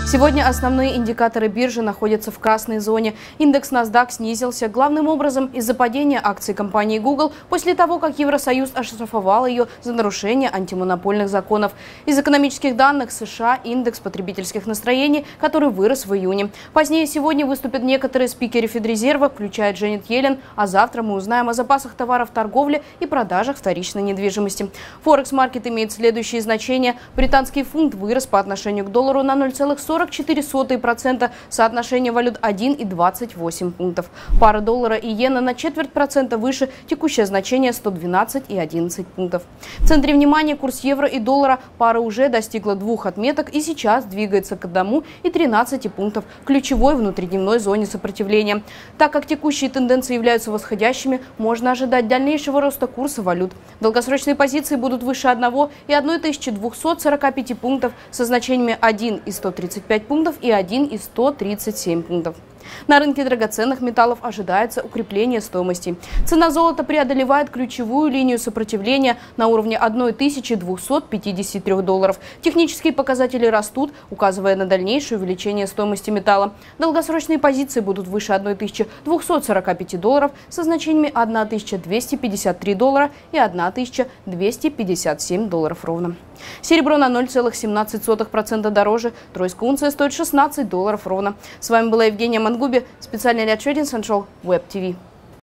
Сегодня основные индикаторы биржи находятся в красной зоне. Индекс NASDAQ снизился главным образом из-за падения акций компании Google после того, как Евросоюз оштрафовал ее за нарушение антимонопольных законов. Из экономических данных США индекс потребительских настроений, который вырос в июне. Позднее сегодня выступят некоторые спикеры Федрезерва, включая Дженет Йеллен, а завтра мы узнаем о запасах товаров в торговле и продажах вторичной недвижимости. Форекс-маркет имеет следующие значения. Британский фунт вырос по отношению к доллару на 0,44%, соотношение валют 1,28 пунктов. Пара доллара и иена на 0,25% выше, текущее значение 112,11 пунктов. В центре внимания курс евро и доллара. Пара уже достигла 2 отметок и сейчас двигается к 1,13 пунктов, ключевой внутридневной зоне сопротивления. Так как текущие тенденции являются восходящими, можно ожидать дальнейшего роста курса валют. Долгосрочные позиции будут выше 1,1245 пунктов со значениями 1,135 пунктов и 1,137 пунктов. На рынке драгоценных металлов ожидается укрепление стоимости. Цена золота преодолевает ключевую линию сопротивления на уровне 1253 долларов. Технические показатели растут, указывая на дальнейшее увеличение стоимости металла. Долгосрочные позиции будут выше 1245 долларов со значениями 1253 доллара и 1257 долларов ровно. Серебро на 0,17% дороже. Тройская унция стоит $16 ровно. С вами была Евгения Мангуби, специальный для Trading Central Web TV.